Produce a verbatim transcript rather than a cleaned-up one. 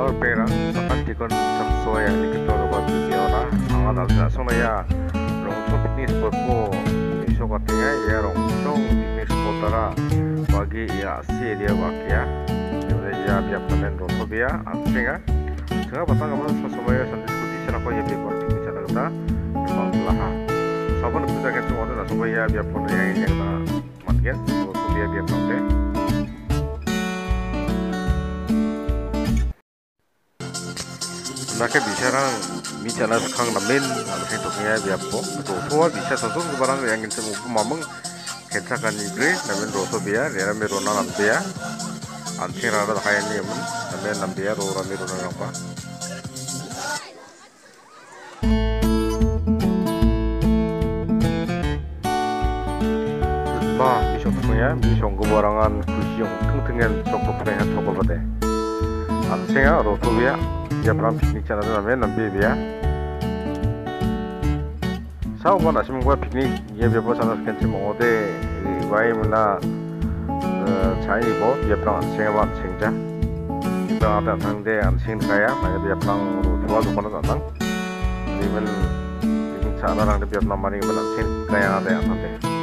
Or perang bahkan dikon sesuai yang diketuai buat video lah angkat alsa sonaya rongso picnic spot ko iso katanya ya rongso picnic spot tara bagi ya si dia wakya jadi ya biar panen rongso dia ansinga sehingga batang kamu sesuai santai seperti siapa ya biar picnic sana kita memang lah sabun itu jangan cuma ada sesuai ya biar panen yang ini kita mungkin rongso dia biar panen Nake bicarang bicara sekarang namen alhasil tuknya biapo itu semua bisa tentu barang yang kita mau mamang kita kan igre namen rosso biar ya merona nampia ansi rada kayak ni men namen nampia rora merona apa bah bisa tuknya bisa ngebarangan kusiong tengtengan coklat pengen coklat deh ansi ya rosso biar dia pernah piknik channel namanya nampi dia. Sao gua nasi gua piknik dia biar sana sekian cuma ode, gua mana cai bo dia pernah ansing apa ansingja. Kita ada tang deh ansing kaya, makanya dia pernah tua tu mana datang. Jadi men piknik channel orang dia pernah mari men ansing kaya ada yang nanti.